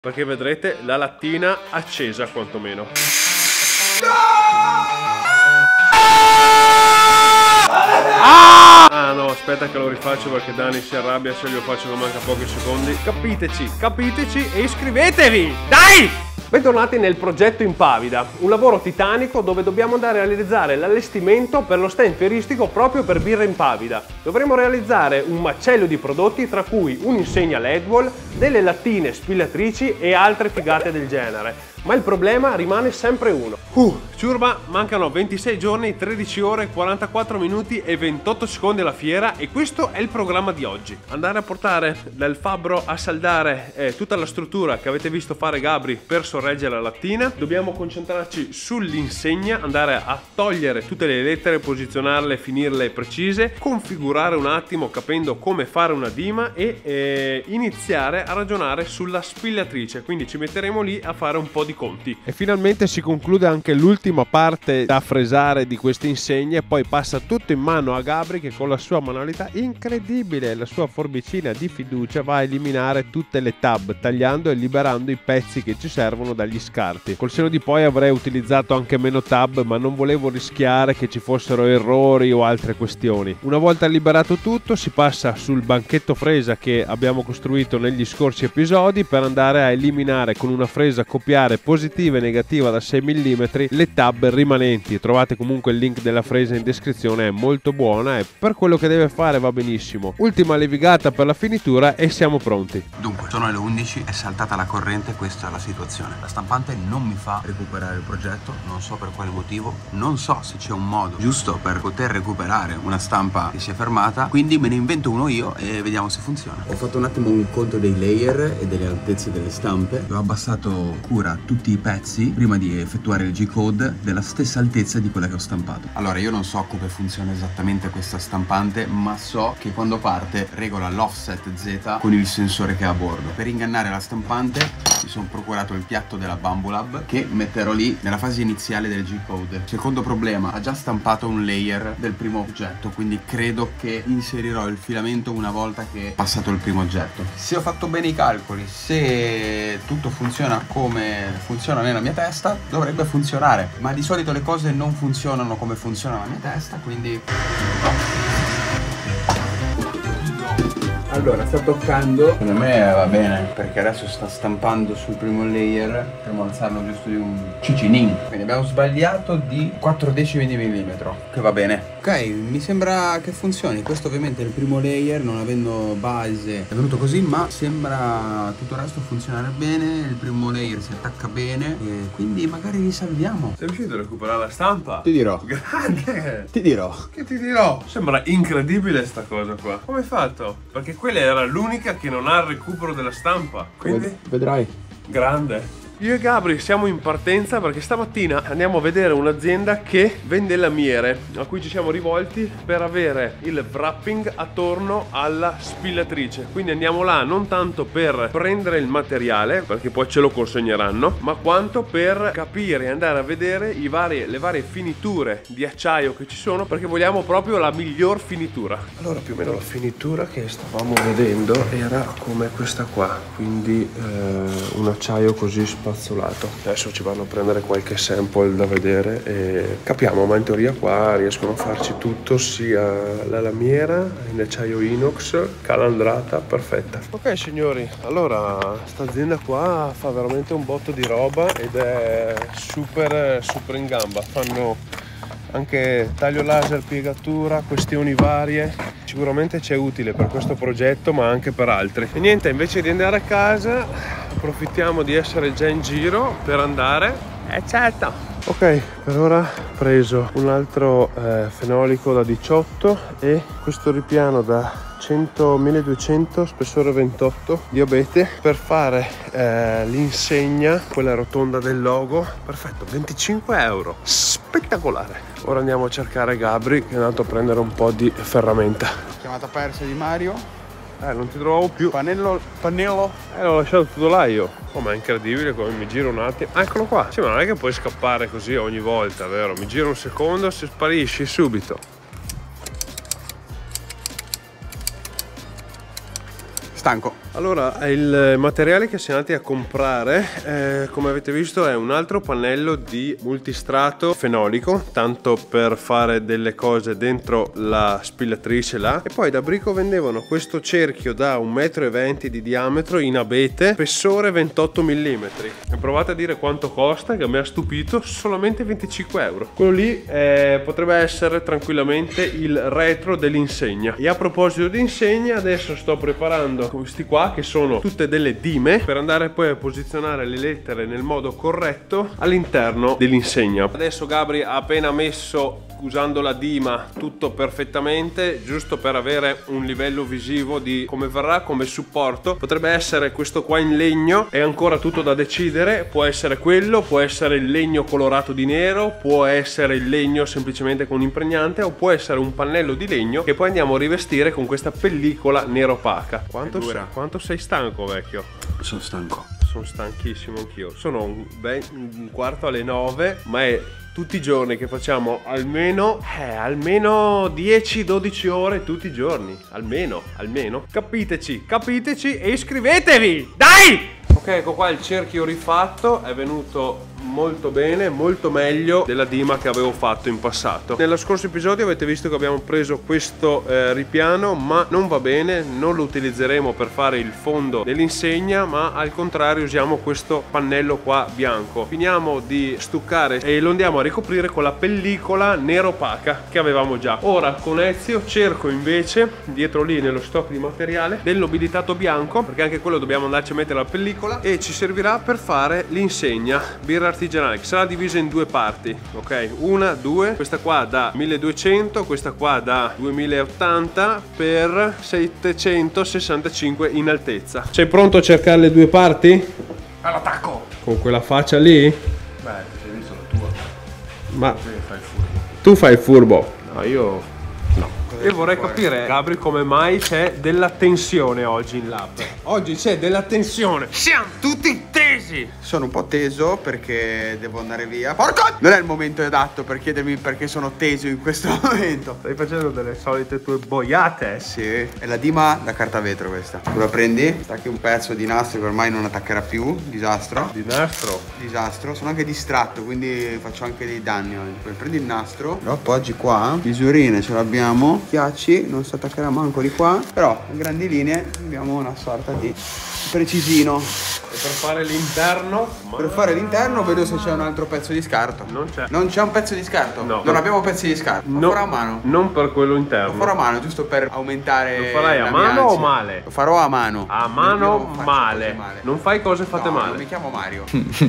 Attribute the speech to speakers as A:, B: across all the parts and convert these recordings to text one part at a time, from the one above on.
A: perché vedrete la lattina accesa quantomeno. Ah no, aspetta che lo rifaccio perché Dani si arrabbia se glielo faccio che manca pochi secondi. Capiteci e iscrivetevi, dai! Bentornati nel progetto Impavida, un lavoro titanico dove dobbiamo andare a realizzare l'allestimento per lo stand fieristico proprio per Birra Impavida. Dovremo realizzare un macello di prodotti, tra cui un'insegna LED wall, delle lattine spillatrici e altre figate del genere. Ma il problema rimane sempre uno. Ciurma, mancano 26 giorni, 13 ore, 44 minuti e 28 secondi alla fiera e questo è il programma di oggi. Andare a portare dal fabbro a saldare tutta la struttura che avete visto fare Gabri per sorreggere la lattina. Dobbiamo concentrarci sull'insegna, andare a togliere tutte le lettere, posizionarle, finirle precise, configurare un attimo capendo come fare una dima e iniziare a ragionare sulla spillatrice. Quindi ci metteremo lì a fare un po' di conti. E finalmente si conclude anche l'ultima parte da fresare di queste insegne e poi passa tutto in mano a Gabri che con la sua manualità incredibile, la sua forbicina di fiducia, va a eliminare tutte le tab, tagliando e liberando i pezzi che ci servono dagli scarti. Col senno di poi avrei utilizzato anche meno tab, ma non volevo rischiare che ci fossero errori o altre questioni. Una volta liberato tutto si passa sul banchetto fresa che abbiamo costruito negli scorsi episodi per andare a eliminare con una fresa copiare positiva e negativa da 6 mm le tab rimanenti. Trovate comunque il link della fresa in descrizione, è molto buona e per quello che deve fare va benissimo. Ultima levigata per la finitura e siamo pronti.
B: Dunque sono le 11, è saltata la corrente, questa è la situazione. La stampante non mi fa recuperare il progetto, non so per quale motivo, non so se c'è un modo giusto per poter recuperare una stampa che si è fermata, quindi me ne invento uno io e vediamo se funziona. Ho fatto un attimo un conto dei layer e delle altezze delle stampe, ho abbassato cura tutti i pezzi prima di effettuare il G-code della stessa altezza di quella che ho stampato. Allora io non so come funziona esattamente questa stampante, ma so che quando parte regola l'offset Z con il sensore che ha a bordo. Per ingannare la stampante mi sono procurato il piatto della Bambolab che metterò lì nella fase iniziale del G-code. Secondo problema, ha già stampato un layer del primo oggetto, quindi credo che inserirò il filamento una volta che è passato il primo oggetto. Se ho fatto bene i calcoli, se tutto funziona come funziona nella mia testa, dovrebbe funzionare, ma di solito le cose non funzionano come funziona la mia testa, quindi allora sta toccando, secondo me va bene perché adesso sta stampando sul primo layer, potremmo alzarlo giusto di un cicinin, quindi abbiamo sbagliato di 4 decimi di millimetro, che va bene. Ok, mi sembra che funzioni. Questo ovviamente è il primo layer, non avendo base è venuto così, ma sembra tutto il resto funzionare bene. Il primo layer si attacca bene e quindi magari li salviamo.
A: Sei riuscito a recuperare la stampa?
B: Ti dirò.
A: Grande!
B: Ti dirò.
A: Che ti dirò? Sembra incredibile sta cosa qua. Come hai fatto? Perché quella era l'unica che non ha il recupero della stampa. Quindi
B: vedrai.
A: Grande. Io e Gabri siamo in partenza perché stamattina andiamo a vedere un'azienda che vende lamiere a cui ci siamo rivolti per avere il wrapping attorno alla spillatrice. Quindi andiamo là non tanto per prendere il materiale, perché poi ce lo consegneranno, ma quanto per capire e andare a vedere le varie finiture di acciaio che ci sono, perché vogliamo proprio la miglior finitura. Allora più o meno la finitura che stavamo vedendo era come questa qua, quindi un acciaio così spazzolato. Adesso ci vanno a prendere qualche sample da vedere e capiamo, ma in teoria qua riescono a farci tutto, sia la lamiera in acciaio inox, calandrata, perfetta. Ok signori, allora sta azienda qua fa veramente un botto di roba ed è super in gamba. Fanno anche taglio laser, piegatura, questioni varie. Sicuramente c'è utile per questo progetto ma anche per altri. E niente, invece di andare a casa approfittiamo di essere già in giro per andare. Certo. Ok, per ora ho preso un altro fenolico da 18 e questo ripiano da 1200, spessore 28 di abete per fare l'insegna, quella rotonda del logo. Perfetto, 25 €, spettacolare. Ora andiamo a cercare Gabri che è andato a prendere un po' di ferramenta.
B: Chiamata persa di Mario.
A: Non ti trovavo più.
B: Pannello.
A: L'ho lasciato tutto là io. Oh, ma è incredibile come mi giro un attimo. Eccolo qua. Sì, ma non è che puoi scappare così ogni volta, vero? Mi giro un secondo, se sparisci subito.
B: stanco.
A: Allora, il materiale che siamo andati a comprare, come avete visto, è un altro pannello di multistrato fenolico, tanto per fare delle cose dentro la spillatrice là. E poi da Brico vendevano questo cerchio da 1,20 m di diametro in abete, spessore 28 mm. E provate a dire quanto costa, che mi ha stupito, solamente 25 euro. Quello lì potrebbe essere tranquillamente il retro dell'insegna. E a proposito di insegna, adesso sto preparando questi qua, che sono tutte delle dime, per andare poi a posizionare le lettere nel modo corretto all'interno dell'insegna. Adesso Gabri ha appena messo, usando la dima, tutto perfettamente, giusto per avere un livello visivo di come verrà come supporto. Potrebbe essere questo qua in legno, è ancora tutto da decidere, può essere quello, può essere il legno colorato di nero, può essere il legno semplicemente con impregnante, o può essere un pannello di legno che poi andiamo a rivestire con questa pellicola nero opaca. Quanto sei stanco, vecchio?
B: Sono stanco.
A: Sono stanchissimo anch'io. Sono un 8:45, ma è tutti i giorni che facciamo almeno 10-12 ore tutti i giorni, almeno. Capiteci e iscrivetevi, dai! Ok, ecco qua il cerchio rifatto, è venuto molto bene, molto meglio della dima che avevo fatto in passato. Nello scorso episodio avete visto che abbiamo preso questo ripiano, ma non va bene, non lo utilizzeremo per fare il fondo dell'insegna, ma al contrario usiamo questo pannello qua bianco. Finiamo di stuccare e lo andiamo a ricoprire con la pellicola nero opaca che avevamo già. Ora con Ezio cerco invece, dietro lì nello stock di materiale, del nobilitato bianco, perché anche quello dobbiamo andarci a mettere la pellicola, e ci servirà per fare l'insegna birra artigianale, che sarà divisa in due parti, ok? Una, due, questa qua da 1200, questa qua da 2080 per 765 in altezza. Sei pronto a cercare le due parti?
B: All'attacco!
A: Con quella faccia lì?
B: Beh, sei visto la tua.
A: Ma
B: Fai il furbo.
A: tu fai il furbo. No, io no. Io vorrei capire, Gabri, come mai c'è della tensione oggi in lab. Oggi c'è della tensione. Siamo tutti tesi.
B: Sono un po' teso perché devo andare via. Porco! Non è il momento adatto per chiedermi perché sono teso in questo momento.
A: Stai facendo delle solite tue boiate.
B: Sì, è la dima da carta vetro questa. Tu la prendi, stacchi un pezzo di nastro che ormai non attaccherà più. Disastro.
A: Di nastro?
B: Disastro. Sono anche distratto, quindi faccio anche dei danni oggi. Poi prendi il nastro, lo appoggi qua. Misurine ce l'abbiamo. Schiacci, non si attaccherà manco di qua. Però a grandi linee abbiamo una sorta di precisino.
A: E per fare l'interno?
B: Per fare l'interno vedo se c'è un altro pezzo di scarto.
A: Non c'è.
B: Non c'è un pezzo di scarto?
A: No.
B: Non abbiamo pezzi di scarto. Lo farò a mano.
A: Non per quello interno.
B: Lo farò a mano, giusto per aumentare.
A: Lo farai a mano o male?
B: Lo farò a mano.
A: A mano male. Non fai cose fatte male.
B: Non mi chiamo Mario.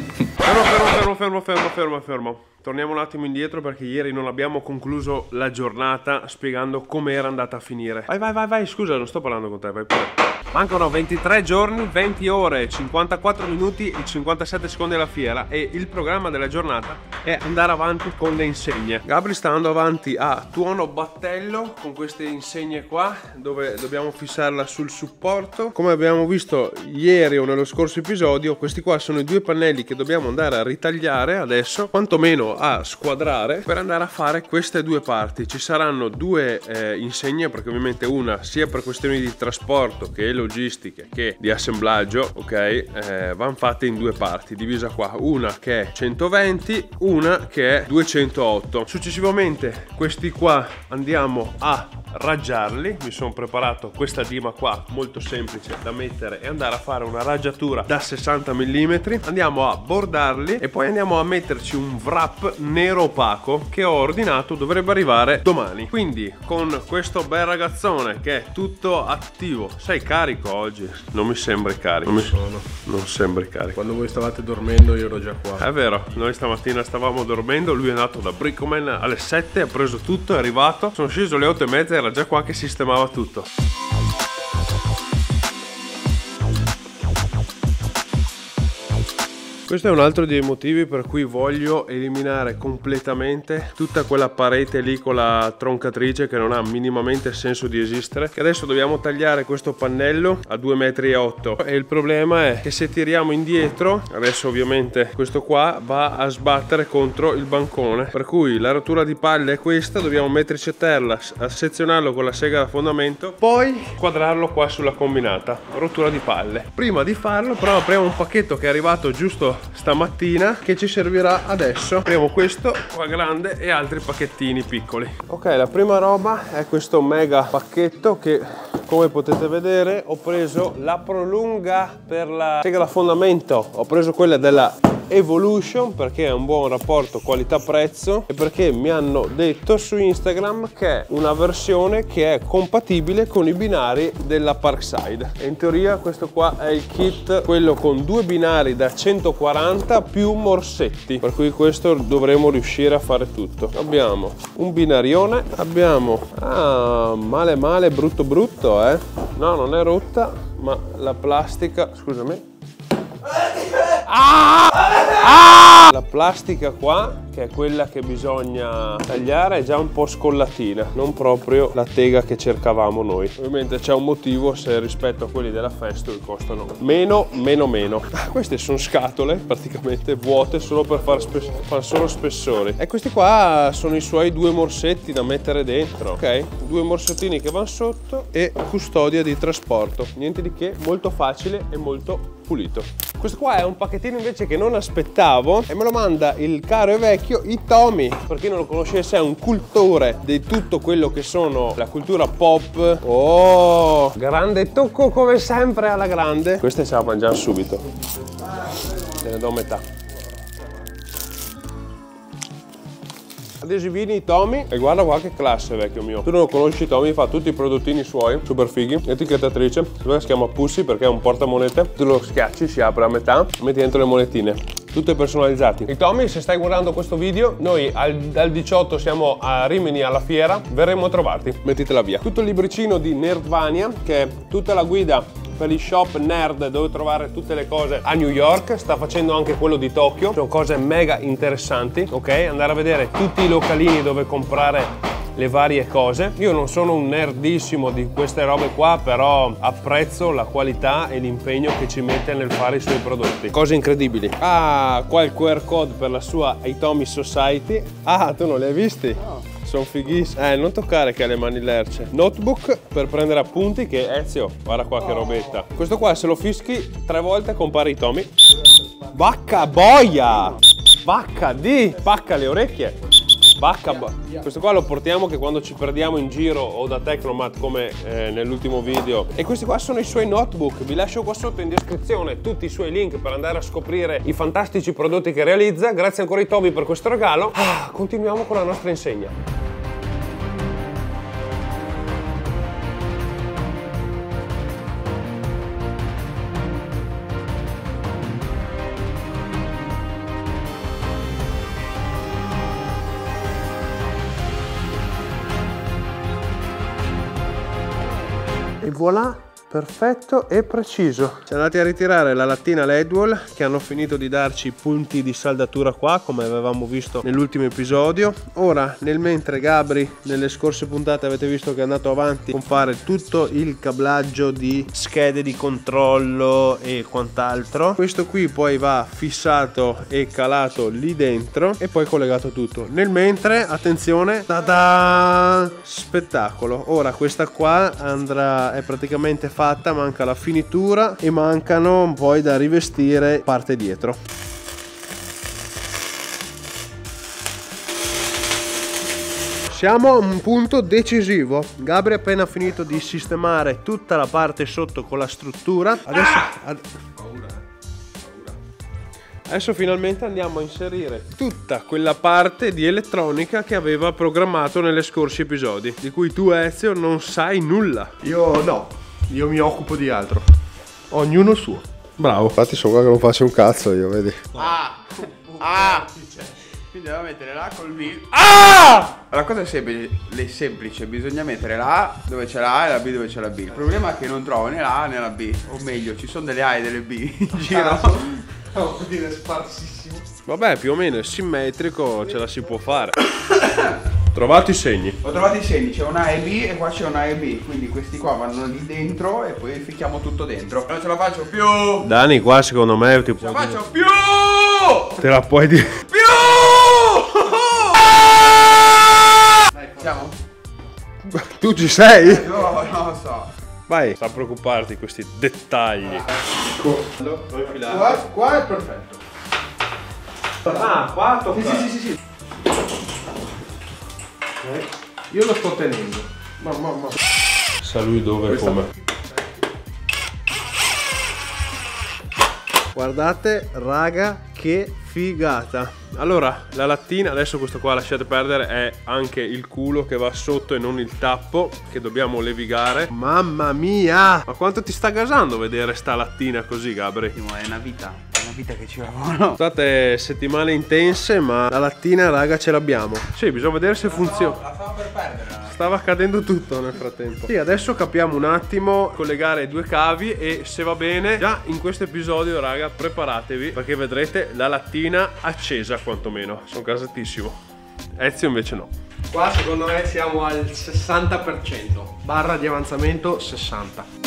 A: Fermo. Torniamo un attimo indietro perché ieri non abbiamo concluso la giornata spiegando come era andata a finire. Vai, scusa, non sto parlando con te, vai pure. Mancano 23 giorni, 20 ore, 54 minuti e 57 secondi alla fiera, e il programma della giornata è andare avanti con le insegne. Gabri sta andando avanti a tuono battello con queste insegne qua, dove dobbiamo fissarla sul supporto. Come abbiamo visto ieri o nello scorso episodio, questi qua sono i due pannelli che dobbiamo andare a ritagliare adesso, quantomeno a squadrare, per andare a fare queste due parti. Ci saranno due insegne, perché ovviamente una sia per questioni di trasporto che logistiche che di assemblaggio, ok, vanno fatte in due parti, divisa qua, una che è 120, una che è 208. Successivamente questi qua andiamo a raggiarli. Mi sono preparato questa dima qua molto semplice da mettere e andare a fare una raggiatura da 60 mm. Andiamo a bordarli e poi andiamo a metterci un wrap nero opaco che ho ordinato, dovrebbe arrivare domani. Quindi con questo bel ragazzone che è tutto attivo. Sei carico oggi? Non mi sembri carico. Non sembri carico.
C: Quando voi stavate dormendo io ero già qua.
A: È vero, noi stamattina stavamo dormendo, lui è andato da Bricoman alle 7, ha preso tutto, è arrivato, sono sceso alle 8:30, era già qua che sistemava tutto. Questo è un altro dei motivi per cui voglio eliminare completamente tutta quella parete lì con la troncatrice che non ha minimamente senso di esistere, che adesso dobbiamo tagliare questo pannello a 2,8 metri e il problema è che se tiriamo indietro, adesso ovviamente questo qua va a sbattere contro il bancone, per cui la rottura di palle è questa, dobbiamo metterci a terra, a sezionarlo con la sega da fondamento, poi quadrarlo qua sulla combinata, rottura di palle. Prima di farlo però apriamo un pacchetto che è arrivato giusto stamattina che ci servirà adesso. Apriamo questo qua grande e altri pacchettini piccoli. Ok, la prima roba è questo mega pacchetto che, come potete vedere, ho preso la prolunga per la sega da fondamento, ho preso quella della Evolution perché è un buon rapporto qualità-prezzo e perché mi hanno detto su Instagram che è una versione che è compatibile con i binari della Parkside, e in teoria questo qua è il kit, quello con 2 binari da 140 più morsetti, per cui questo dovremo riuscire a fare tutto. Abbiamo un binarione, abbiamo male brutto no, non è rotta, ma la plastica, scusami, la plastica qua, che è quella che bisogna tagliare, è già un po' scollatina, non proprio la tega che cercavamo noi. Ovviamente c'è un motivo se rispetto a quelli della Festool costano meno. Queste sono scatole praticamente vuote solo per far solo spessori, e questi qua sono i suoi 2 morsetti da mettere dentro. Ok, 2 morsettini che vanno sotto e custodia di trasporto, niente di che, molto facile e molto pulito. Questo qua è un pacchettino invece che non aspettavo e me lo manda il caro e vecchio Itomi. Per chi non lo conoscesse, è un cultore di tutto quello che sono la cultura pop. Oh, grande tocco come sempre alla grande. Queste ce la mangiamo subito, te ne do metà. Adesivini Tommy, e guarda qua che classe, vecchio mio. Tu non lo conosci, Tommy fa tutti i prodottini suoi super fighi. Etichettatrice, si chiama Pussy perché è un portamonete, tu lo schiacci, si apre a metà, metti dentro le monetine, tutte personalizzate. E Tommy, se stai guardando questo video, noi dal 18 siamo a Rimini alla fiera, verremo a trovarti, mettitela via. Tutto il libricino di Nerdvania, che è tutta la guida per gli shop nerd dove trovare tutte le cose a New York, sta facendo anche quello di Tokyo, sono cose mega interessanti, ok? Andare a vedere tutti i localini dove comprare le varie cose. Io non sono un nerdissimo di queste robe qua, però apprezzo la qualità e l'impegno che ci mette nel fare i suoi prodotti, cose incredibili. Ah, qua il QR code per la sua Itomi Society. Ah, tu non li hai visti? No. Sono fighissimi. Non toccare che ha le mani lerce. Notebook per prendere appunti, che Ezio, guarda qua che robetta. Questo qua se lo fischi 3 volte compare Itomi. Vacca boia! Vacca di! Spacca le orecchie! Vacca boia! Questo qua lo portiamo che quando ci perdiamo in giro o da Tecnomat come nell'ultimo video. E questi qua sono i suoi notebook. Vi lascio qua sotto in descrizione tutti i suoi link per andare a scoprire i fantastici prodotti che realizza. Grazie ancora Itomi per questo regalo. Continuiamo con la nostra insegna. E voilà, perfetto e preciso. Siamo andati a ritirare la lattina Ledwall, che hanno finito di darci i punti di saldatura qua, come avevamo visto nell'ultimo episodio. Ora, nel mentre Gabri nelle scorse puntate avete visto che è andato avanti con fare tutto il cablaggio di schede di controllo e quant'altro. Questo qui poi va fissato e calato lì dentro e poi collegato tutto. Nel mentre, attenzione, tada! Spettacolo. Ora questa qua è praticamente fatta, manca la finitura e mancano poi da rivestire parte dietro. Siamo a un punto decisivo. Gabri ha appena finito di sistemare tutta la parte sotto con la struttura. Adesso finalmente andiamo a inserire tutta quella parte di elettronica che aveva programmato negli scorsi episodi, di cui tu, Ezio, non sai nulla.
C: Io no, io mi occupo di altro. Ognuno suo.
A: Bravo.
C: Infatti sono qua che non faccio un cazzo io, vedi.
B: Quindi devo mettere la col B.
A: Ah!
B: La cosa è semplice, bisogna mettere la A dove c'è la A e la B dove c'è la B. Il problema è che non trovo né la A né la B, o meglio, ci sono delle A e delle B in giro.
C: No, vuol dire sparsissimo.
A: Vabbè, più o meno è simmetrico, ce la si può fare. Trovati i segni.
B: Ho trovato i segni, c'è una A e B e qua c'è una A e B. Quindi questi qua vanno lì dentro e poi ficchiamo tutto dentro. Non ce la faccio più!
A: Dani, qua secondo me ti
B: Non ce la
A: puoi
B: faccio più!
A: te la puoi dire.
B: Più! Siamo?
A: Tu ci sei?
B: No, non lo so.
A: Vai, sta a preoccuparti di questi dettagli.
C: Qua è perfetto.
A: Ah, qua tocca.
B: Sì.
C: Io lo sto tenendo. Ma.
A: Sa lui dove e come. Guardate, raga, che figata. Allora, la lattina, adesso questo qua lasciate perdere, è anche il culo che va sotto e non il tappo, che dobbiamo levigare. Mamma mia! Ma quanto ti sta gasando vedere sta lattina così, Gabri?
B: È una vita che ci lavoro.
A: State settimane intense, ma la lattina, raga, ce l'abbiamo. Sì, bisogna vedere se funziona.
B: La stavo per perdere.
A: Stava accadendo tutto nel frattempo. Sì, adesso capiamo un attimo collegare i due cavi e se va bene, già in questo episodio, raga, preparatevi perché vedrete la lattina accesa quantomeno. Sono gasatissimo. Ezio invece no.
C: Qua secondo me siamo al 60%. Barra di avanzamento 60.